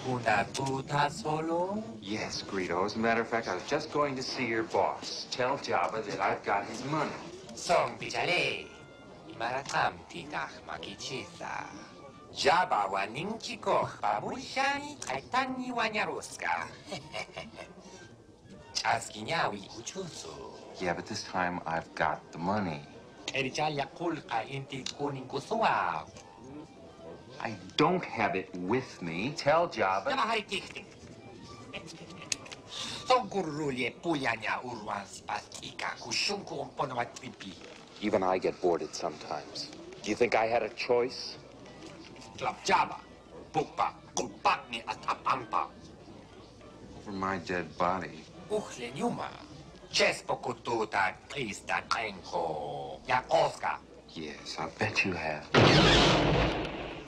Una puta solo? Yes, Greedo. As a matter of fact, I was just going to see your boss. Tell Jabba that I've got his money. Song pichale. Imarakam titach makichisa. Jabba wa ninki koch babushani kaitani wanyaruska. Chaskiniawi uchusu. Yeah, but this time I've got the money. Erichaya kulka inti kuning kusua. I don't have it with me. Tell Jabba. Jabba hai tiktik. Songurulye puyanya urwan spastika kushunku umponawatipi. Even I get boarded sometimes. Do you think I had a choice? Club Jabba. Pukpa kupak ni atapampa. Over my dead body. Uchle nyuma. Chespo kututa krista krenko. Yakoska. Yes, I bet you have.